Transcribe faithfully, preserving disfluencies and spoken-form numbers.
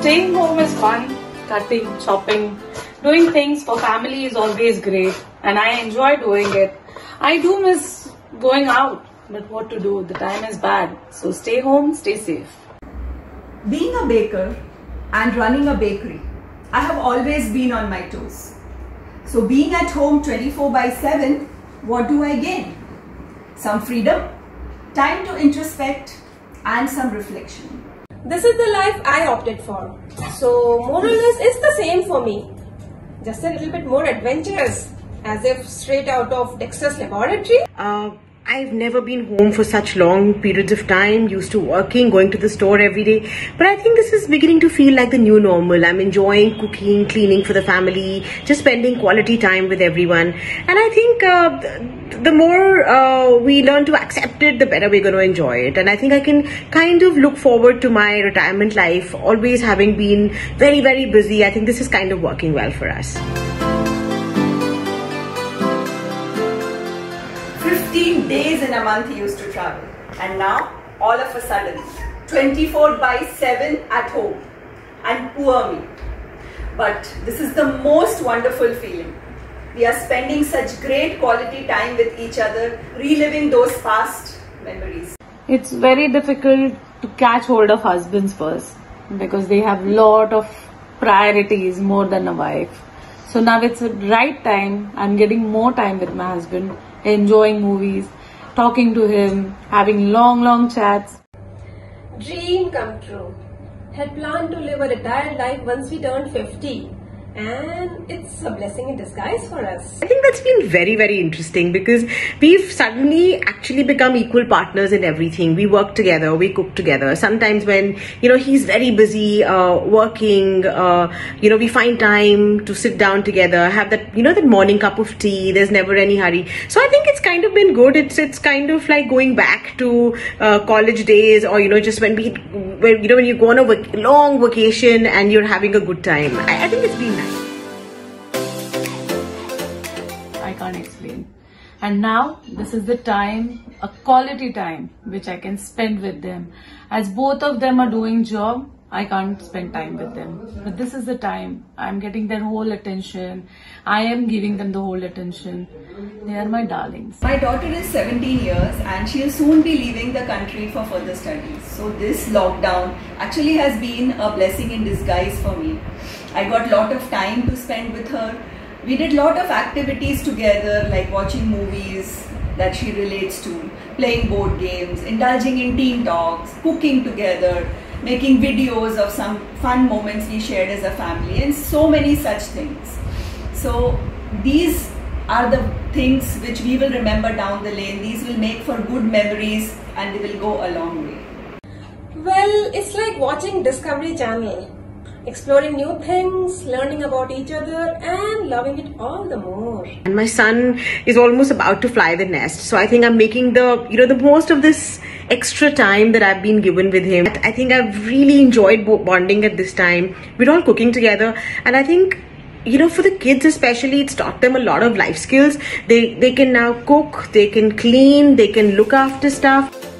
staying home is fun. Cutting, chopping, doing things for family is always great, and I enjoy doing it. I do miss going out, but what to do? The time is bad. So stay home, stay safe. Being a baker and running a bakery, I have always been on my toes. So being at home twenty-four by seven, what do I gain? Some freedom, time to introspect, and some reflection. This is the life I opted for. So more or less it's the same for me. Just a little bit more adventurous, as if straight out of Dexter's Laboratory. Uh, I've never been home for such long periods of time, used to working, going to the store every day. But I think this is beginning to feel like the new normal. I'm enjoying cooking, cleaning for the family, just spending quality time with everyone. And I think uh, the, the more uh, we learn to accept it, the better we're going to enjoy it. And I think I can kind of look forward to my retirement life, always having been very, very busy. I think this is kind of working well for us. fifteen days in a month he used to travel, and now all of a sudden twenty-four by seven at home, and poor me. But this is the most wonderful feeling. We are spending such great quality time with each other, reliving those past memories. It's very difficult to catch hold of husbands first because they have lot of priorities more than a wife. So now it's the right time. I'm getting more time with my husband, enjoying movies, talking to him, having long, long chats. Dream come true. Had planned to live a retired life once we turned fifty. And it's a blessing in disguise for us. I think that's been very, very interesting because we've suddenly actually become equal partners in everything. We work together, we cook together. Sometimes when, you know, he's very busy uh, working, uh, you know, we find time to sit down together, have that, you know, that morning cup of tea. There's never any hurry. So I think it's kind of been good. It's it's kind of like going back to uh, college days, or, you know, just when we, when, you know, when you go on a vac long vacation and you're having a good time. I, I think it's been nice. I can't explain. And now this is the time, a quality time, which I can spend with them. As both of them are doing job, I can't spend time with them. But this is the time. I'm getting their whole attention. I am giving them the whole attention. They are my darlings. My daughter is seventeen years and she'll soon be leaving the country for further studies. So this lockdown actually has been a blessing in disguise for me. I got a lot of time to spend with her. We did a lot of activities together, like watching movies that she relates to, playing board games, indulging in teen talks, cooking together, making videos of some fun moments we shared as a family, and so many such things. So these are the things which we will remember down the lane. These will make for good memories and they will go a long way. Well, it's like watching Discovery Channel. Exploring new things, learning about each other, and loving it all the more. And my son is almost about to fly the nest. So I think I'm making the, you know, the most of this extra time that I've been given with him. I think I've really enjoyed bonding at this time. We're all cooking together. And I think, you know, for the kids especially, it's taught them a lot of life skills. They, they can now cook, they can clean, they can look after stuff.